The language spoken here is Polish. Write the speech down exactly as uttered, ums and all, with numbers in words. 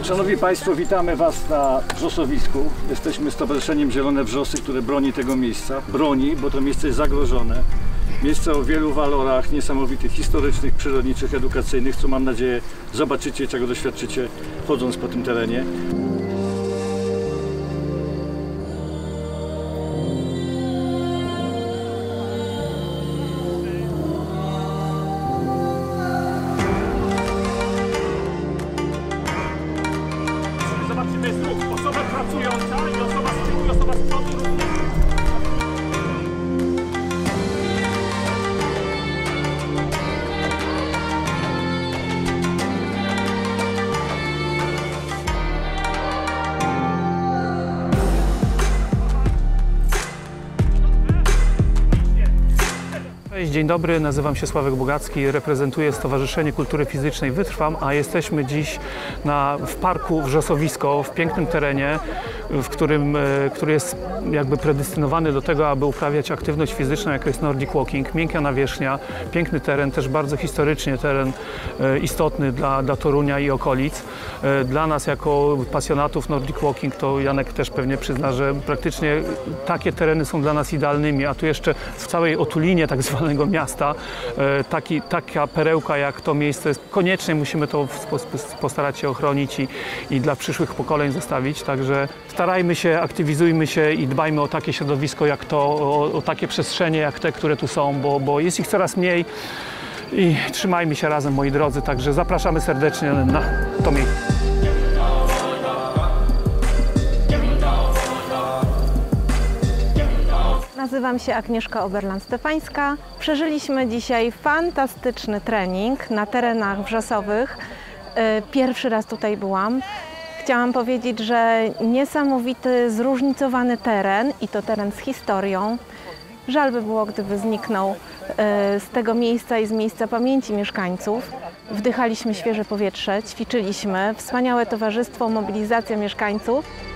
Szanowni Państwo, witamy Was na wrzosowisku. Jesteśmy Stowarzyszeniem Zielone Wrzosy, które broni tego miejsca. Broni, bo to miejsce jest zagrożone. Miejsce o wielu walorach niesamowitych, historycznych, przyrodniczych, edukacyjnych, co mam nadzieję zobaczycie, czego doświadczycie, chodząc po tym terenie. Zobaczymy, jest ruch. Osoba pracująca i osoba z tyłu, i osoba z przodu również. Cześć, dzień dobry, nazywam się Sławek Bogacki, reprezentuję Stowarzyszenie Kultury Fizycznej Wytrwam, a jesteśmy dziś na, w parku Wrzosowisko, w pięknym terenie, w którym, który jest jakby predestynowany do tego, aby uprawiać aktywność fizyczną, jaką jest Nordic Walking. Miękka nawierzchnia, piękny teren, też bardzo historycznie teren istotny dla, dla Torunia i okolic. Dla nas jako pasjonatów Nordic Walking, to Janek też pewnie przyzna, że praktycznie takie tereny są dla nas idealnymi, a tu jeszcze w całej otulinie tak zwanego miasta taki, taka perełka jak to miejsce, koniecznie musimy to postarać się ochronić i, i dla przyszłych pokoleń zostawić, także starajmy się, aktywizujmy się i dbajmy o takie środowisko jak to, o, o takie przestrzenie jak te, które tu są, bo, bo jest ich coraz mniej i trzymajmy się razem, moi drodzy, także zapraszamy serdecznie na to miejsce. Nazywam się Agnieszka Oberland-Stefańska. Przeżyliśmy dzisiaj fantastyczny trening na terenach wrzosowych. Pierwszy raz tutaj byłam. Chciałam powiedzieć, że niesamowity, zróżnicowany teren i to teren z historią. Żal by było, gdyby zniknął z tego miejsca i z miejsca pamięci mieszkańców. Wdychaliśmy świeże powietrze, ćwiczyliśmy, wspaniałe towarzystwo, mobilizacja mieszkańców.